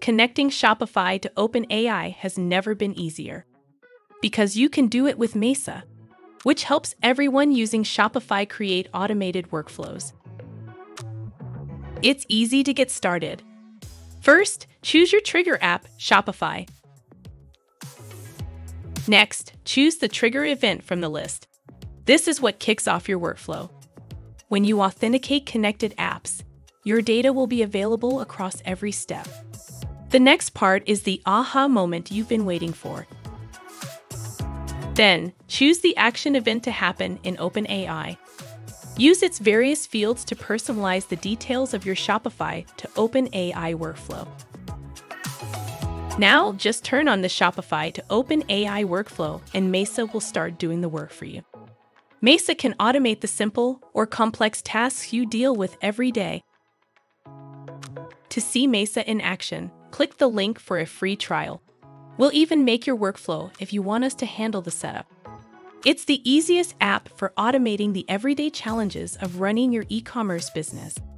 Connecting Shopify to OpenAI has never been easier. Because you can do it with MESA, which helps everyone using Shopify create automated workflows. It's easy to get started. First, choose your trigger app, Shopify. Next, choose the trigger event from the list. This is what kicks off your workflow. When you authenticate connected apps, your data will be available across every step. The next part is the aha moment you've been waiting for. Then, choose the action event to happen in OpenAI. Use its various fields to personalize the details of your Shopify to OpenAI workflow. Now, just turn on the Shopify to OpenAI workflow and MESA will start doing the work for you. MESA can automate the simple or complex tasks you deal with every day. To see MESA in action, click the link for a free trial. We'll even make your workflow if you want us to handle the setup. It's the easiest app for automating the everyday challenges of running your e-commerce business.